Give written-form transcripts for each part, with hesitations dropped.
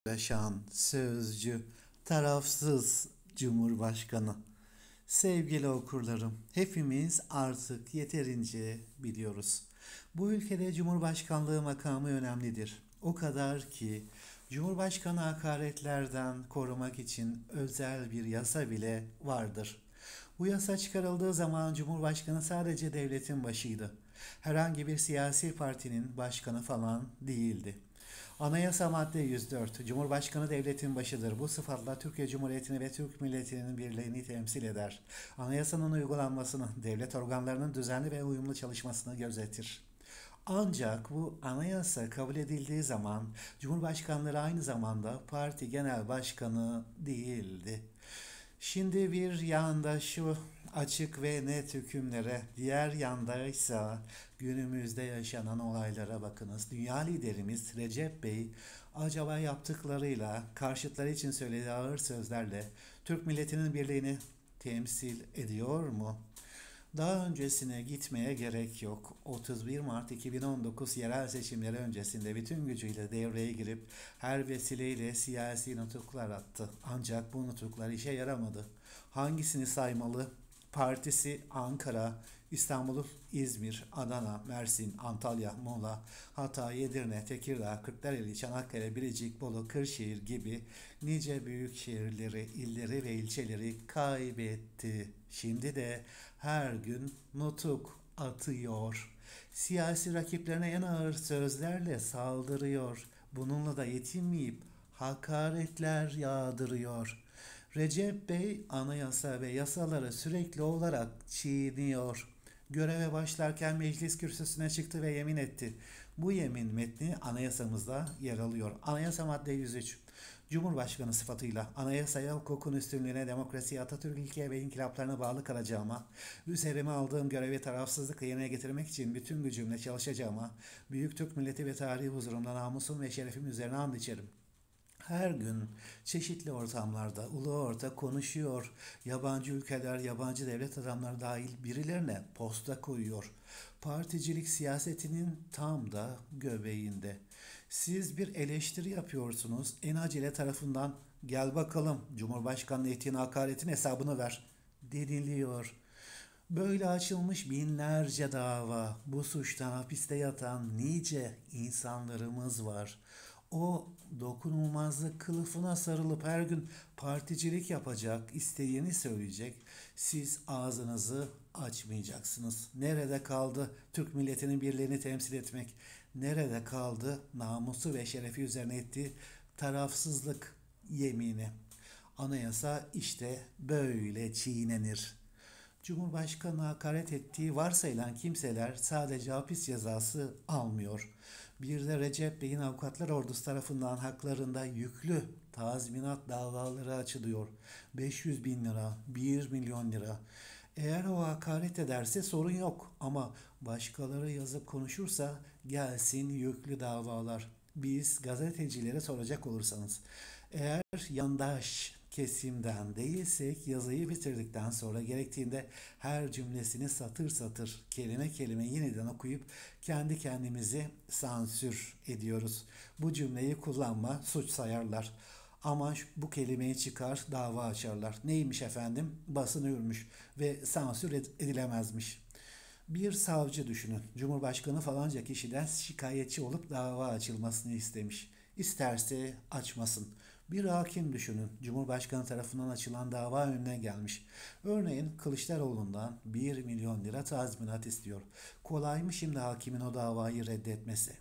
Yaşayan, sözcü, tarafsız Cumhurbaşkanı. Sevgili okurlarım, hepimiz artık yeterince biliyoruz. Bu ülkede Cumhurbaşkanlığı makamı önemlidir. O kadar ki Cumhurbaşkanı hakaretlerden korumak için özel bir yasa bile vardır. Bu yasa çıkarıldığı zaman Cumhurbaşkanı sadece devletin başıydı. Herhangi bir siyasi partinin başkanı falan değildi. Anayasa madde 104. Cumhurbaşkanı devletin başıdır. Bu sıfatla Türkiye Cumhuriyeti'ni ve Türk milletinin birliğini temsil eder. Anayasanın uygulanmasını, devlet organlarının düzenli ve uyumlu çalışmasını gözetir. Ancak bu anayasa kabul edildiği zaman Cumhurbaşkanları aynı zamanda parti genel başkanı değildi. Şimdi bir yanda şu açık ve net hükümlere, diğer yanda ise günümüzde yaşanan olaylara bakınız. Dünya liderimiz Recep Bey acaba yaptıklarıyla, karşıtları için söylediği ağır sözlerle Türk milletinin birliğini temsil ediyor mu? Daha öncesine gitmeye gerek yok. 31 Mart 2019 yerel seçimleri öncesinde bütün gücüyle devreye girip her vesileyle siyasi nutuklar attı. Ancak bu nutuklar işe yaramadı. Hangisini saymalı? Partisi Ankara, İstanbul, İzmir, Adana, Mersin, Antalya, Muğla, Hatay, Edirne, Tekirdağ, Kırklareli, Çanakkale, Bilecik, Bolu, Kırşehir gibi nice büyük şehirleri, illeri ve ilçeleri kaybetti. Şimdi de her gün nutuk atıyor. Siyasi rakiplerine en ağır sözlerle saldırıyor. Bununla da yetinmeyip hakaretler yağdırıyor. Recep Bey anayasa ve yasaları sürekli olarak çiğniyor. Göreve başlarken meclis kürsüsüne çıktı ve yemin etti. Bu yemin metni anayasamızda yer alıyor. Anayasa madde 103. Cumhurbaşkanı sıfatıyla anayasaya, hukukun üstünlüğüne, demokrasiye, Atatürk ilke ve inkılaplarına bağlı kalacağıma, üzerime aldığım görevi tarafsızlıkla yerine getirmek için bütün gücümle çalışacağıma, büyük Türk milleti ve tarihi huzurumda namusum ve şerefim üzerine and içerim. Her gün çeşitli ortamlarda ulu orta konuşuyor. Yabancı ülkeler, yabancı devlet adamları dahil birilerine posta koyuyor. Particilik siyasetinin tam da göbeğinde. Siz bir eleştiri yapıyorsunuz. En acele tarafından gel bakalım Cumhurbaşkanlığı etiğine hakaretin hesabını ver deniliyor. Böyle açılmış binlerce dava, bu suçtan hapiste yatan nice insanlarımız var. O dokunulmazlık kılıfına sarılıp her gün particilik yapacak, istediğini söyleyecek. Siz ağzınızı açmayacaksınız. Nerede kaldı Türk milletinin birliğini temsil etmek? Nerede kaldı namusu ve şerefi üzerine ettiği tarafsızlık yemini? Anayasa işte böyle çiğnenir. Cumhurbaşkanı hakaret ettiği varsayılan kimseler sadece hapis cezası almıyor. Bir de Recep Bey'in avukatlar ordusu tarafından haklarında yüklü tazminat davaları açılıyor. 500 bin lira, 1 milyon lira. Eğer o hakaret ederse sorun yok ama başkaları yazıp konuşursa gelsin yüklü davalar. Biz gazetecilere soracak olursanız, eğer yandaş kesimden değilsek yazıyı bitirdikten sonra gerektiğinde her cümlesini satır satır, kelime kelime yeniden okuyup kendi kendimizi sansür ediyoruz. Bu cümleyi kullanma suç sayarlar. Ama bu kelimeyi çıkar dava açarlar. Neymiş efendim? Basın ürmüş ve sansür edilemezmiş. Bir savcı düşünün. Cumhurbaşkanı falanca kişiden şikayetçi olup dava açılmasını istemiş. İsterse açmasın. Bir hakim düşünün. Cumhurbaşkanı tarafından açılan dava önüne gelmiş. Örneğin Kılıçdaroğlu'ndan 1 milyon lira tazminat istiyor. Kolay mı şimdi hakimin o davayı reddetmesi?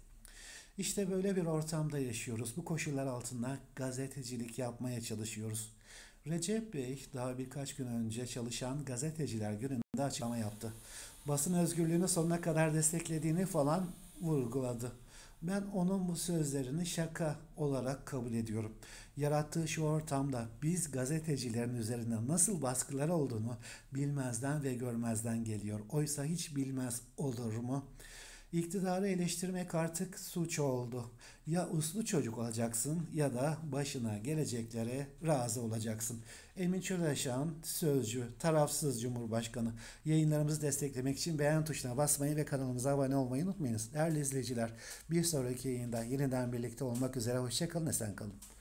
İşte böyle bir ortamda yaşıyoruz. Bu koşullar altında gazetecilik yapmaya çalışıyoruz. Recep Bey daha birkaç gün önce Çalışan Gazeteciler Günü'nde açıklama yaptı. Basın özgürlüğünü sonuna kadar desteklediğini falan vurguladı. Ben onun bu sözlerini şaka olarak kabul ediyorum. Yarattığı şu ortamda biz gazetecilerin üzerinde nasıl baskılar olduğunu bilmezden ve görmezden geliyor. Oysa hiç bilmez olur mu? İktidarı eleştirmek artık suç oldu. Ya uslu çocuk olacaksın ya da başına geleceklere razı olacaksın. Emin Çöleşan, Sözcü, tarafsız Cumhurbaşkanı. Yayınlarımızı desteklemek için beğen tuşuna basmayı ve kanalımıza abone olmayı unutmayınız. Değerli izleyiciler, bir sonraki yayında yeniden birlikte olmak üzere. Hoşça kalın, esen kalın.